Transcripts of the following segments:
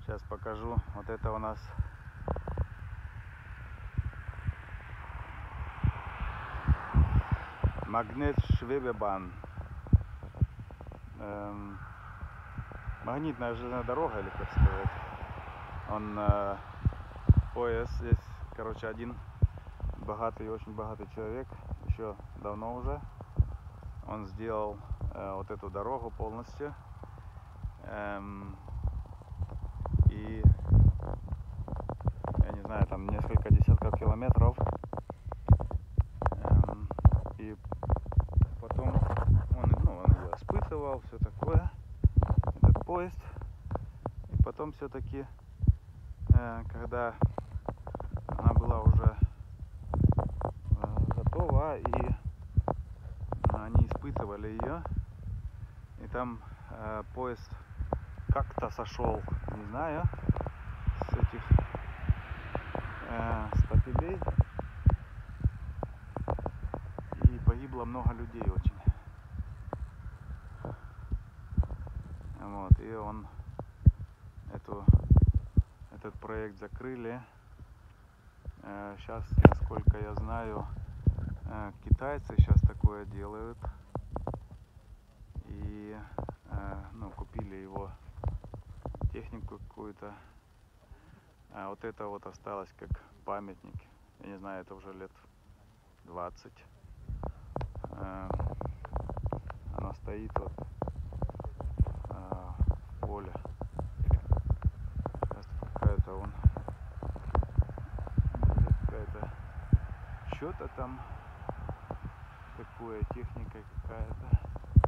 Сейчас покажу. Вот это у нас Магнит-Швебебан. Магнитная железная дорога, или как сказать. Он поезд здесь, короче, один богатый, очень богатый человек, еще давно уже. Он сделал вот эту дорогу полностью. И я не знаю, там несколько десятков километров. И потом он ее испытывал, все такое, этот поезд. И потом все-таки, когда она была уже готова, и они испытывали ее, и там поезд как-то сошел, не знаю, с этих стапелей, и погибло много людей очень. Вот, и этот проект закрыли. Сейчас, насколько я знаю, китайцы сейчас такое делают. И купили его технику какую-то. А вот это вот осталось как памятник. Я не знаю, это уже лет 20. Оно стоит вот в поле. Сейчас какая-то какая-то что-то там такое, техника какая-то.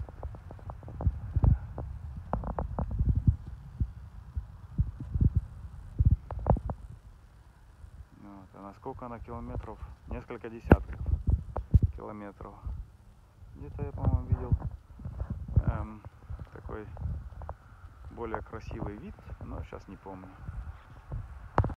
Вот. А насколько она километров? Несколько десятков километров. Где-то я, по-моему, видел такой более красивый вид, но сейчас не помню.